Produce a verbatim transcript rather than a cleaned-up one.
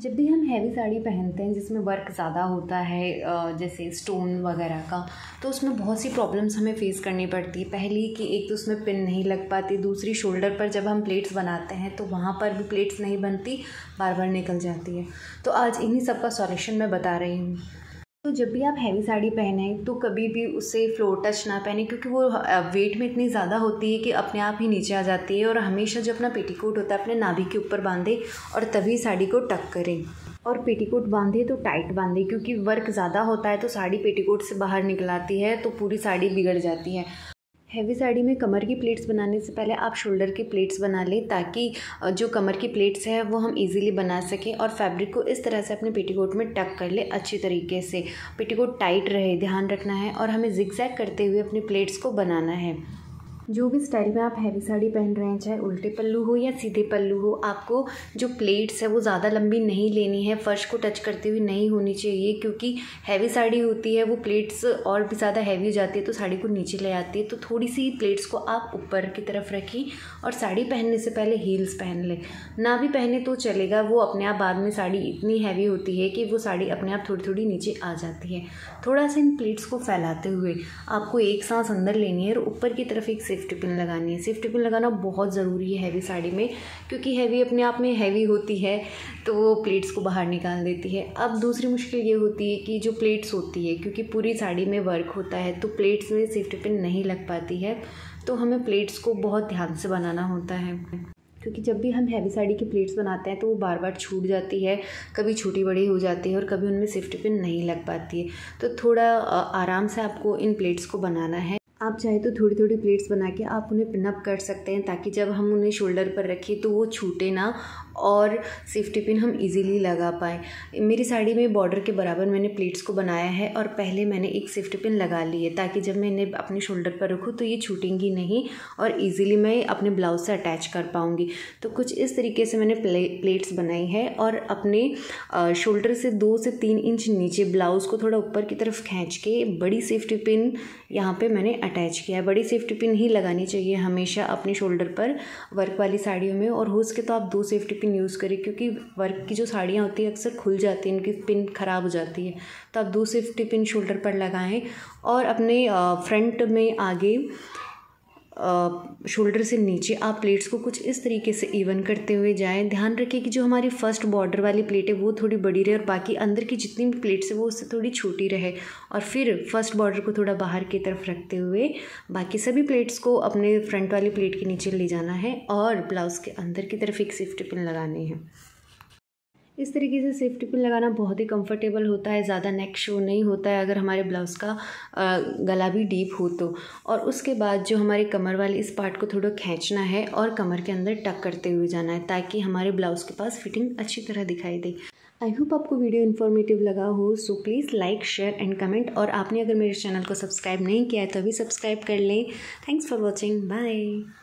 जब भी हम हैवी साड़ी पहनते हैं जिसमें वर्क ज़्यादा होता है, जैसे स्टोन वगैरह का, तो उसमें बहुत सी प्रॉब्लम्स हमें फ़ेस करनी पड़ती है। पहली कि एक तो उसमें पिन नहीं लग पाती, दूसरी शोल्डर पर जब हम प्लेट्स बनाते हैं तो वहाँ पर भी प्लेट्स नहीं बनती, बार बार निकल जाती है। तो आज इन्हीं सब का सॉल्यूशन मैं बता रही हूँ। तो जब भी आप हैवी साड़ी पहने तो कभी भी उसे फ्लोर टच ना पहने, क्योंकि वो वेट में इतनी ज़्यादा होती है कि अपने आप ही नीचे आ जाती है। और हमेशा जो अपना पेटीकोट होता है अपने नाभि के ऊपर बांधे और तभी साड़ी को टक करें। और पेटीकोट बांधे तो टाइट बांधे, क्योंकि वर्क ज़्यादा होता है तो साड़ी पेटीकोट से बाहर निकल आती है तो पूरी साड़ी बिगड़ जाती है। हैवी साड़ी में कमर की प्लेट्स बनाने से पहले आप शोल्डर की प्लेट्स बना लें, ताकि जो कमर की प्लेट्स है वो हम इजीली बना सकें। और फैब्रिक को इस तरह से अपने पेटीकोट में टक कर ले अच्छी तरीके से, पेटीकोट टाइट रहे, ध्यान रखना है। और हमें जिगजैग करते हुए अपनी प्लेट्स को बनाना है। जो भी स्टाइल में आप हैवी साड़ी पहन रहे हैं, चाहे उल्टे पल्लू हो या सीधे पल्लू हो, आपको जो प्लेट्स है वो ज़्यादा लंबी नहीं लेनी है, फर्श को टच करते हुए नहीं होनी चाहिए। क्योंकि हैवी साड़ी होती है वो प्लेट्स और भी ज़्यादा हैवी हो जाती है तो साड़ी को नीचे ले आती है। तो थोड़ी सी प्लेट्स को आप ऊपर की तरफ रखें और साड़ी पहनने से पहले हील्स पहन लें। ना भी पहने तो चलेगा, वो अपने आप बाद में साड़ी इतनी हैवी होती है कि वो साड़ी अपने आप थोड़ी थोड़ी नीचे आ जाती है। थोड़ा सा इन प्लेट्स को फैलाते हुए आपको एक सांस अंदर लेनी है और ऊपर की तरफ एक सेफ्टी पिन लगानी है। सेफ्टी पिन लगाना बहुत ज़रूरी है हैवी साड़ी में, क्योंकि हैवी अपने आप में हैवी होती है तो वो प्लेट्स को बाहर निकाल देती है। अब दूसरी मुश्किल ये होती है कि जो प्लेट्स होती है, क्योंकि पूरी साड़ी में वर्क होता है तो प्लेट्स में सेफ्टी पिन नहीं लग पाती है, तो हमें प्लेट्स को बहुत ध्यान से बनाना होता है। क्योंकि जब भी हम हैवी साड़ी की प्लेट्स बनाते हैं तो वो बार बार छूट जाती है, कभी छोटी बड़ी हो जाती है और कभी उनमें सेफ्टी पिन नहीं लग पाती है। तो थोड़ा आराम से आपको इन प्लेट्स को बनाना है। आप चाहे तो थोड़ी थोड़ी प्लेट्स बना के आप उन्हें पिन अप कर सकते हैं, ताकि जब हम उन्हें शोल्डर पर रखें तो वो छूटे ना और सेफ्टी पिन हम इजीली लगा पाएँ। मेरी साड़ी में बॉर्डर के बराबर मैंने प्लेट्स को बनाया है और पहले मैंने एक सेफ्टी पिन लगा ली है, ताकि जब मैं इन्हें अपने शोल्डर पर रखूँ तो ये छूटेंगी नहीं और इजीली मैं अपने ब्लाउज से अटैच कर पाऊँगी। तो कुछ इस तरीके से मैंने प्ले, प्लेट्स बनाई है और अपने शोल्डर से दो से तीन इंच नीचे ब्लाउज़ को थोड़ा ऊपर की तरफ खींच के बड़ी सेफ्टी पिन यहाँ पे मैंने अटैच किया है। बड़ी सेफ्टी पिन ही लगानी चाहिए हमेशा अपने शोल्डर पर वर्क वाली साड़ियों में, और हो सके तो आप दो सेफ्टी पिन यूज़ करें, क्योंकि वर्क की जो साड़ियाँ होती है अक्सर खुल जाती हैं, इनकी पिन ख़राब हो जाती है। तो आप दो सेफ्टी पिन शोल्डर पर लगाएं और अपने फ्रंट में आगे शोल्डर से नीचे आप प्लेट्स को कुछ इस तरीके से इवन करते हुए जाएं। ध्यान रखिए कि जो हमारी फर्स्ट बॉर्डर वाली प्लेट है वो थोड़ी बड़ी रहे और बाकी अंदर की जितनी भी प्लेट्स है वो उससे थोड़ी छोटी रहे। और फिर फर्स्ट बॉर्डर को थोड़ा बाहर की तरफ रखते हुए बाकी सभी प्लेट्स को अपने फ्रंट वाली प्लेट के नीचे ले जाना है और ब्लाउज़ के अंदर की तरफ एक सेफ्टी पिन लगानी है। इस तरीके से सेफ्टी पिन लगाना बहुत ही कंफर्टेबल होता है, ज़्यादा नेक शो नहीं होता है अगर हमारे ब्लाउज़ का गला भी डीप हो तो। और उसके बाद जो हमारे कमर वाले इस पार्ट को थोड़ा खींचना है और कमर के अंदर टक करते हुए जाना है, ताकि हमारे ब्लाउज़ के पास फिटिंग अच्छी तरह दिखाई दे। आई होप आपको वीडियो इन्फॉर्मेटिव लगा हो, so please like share and comment. और आपने अगर मेरे चैनल को सब्सक्राइब नहीं किया है तो अभी सब्सक्राइब कर लें। Thanks for watching, bye.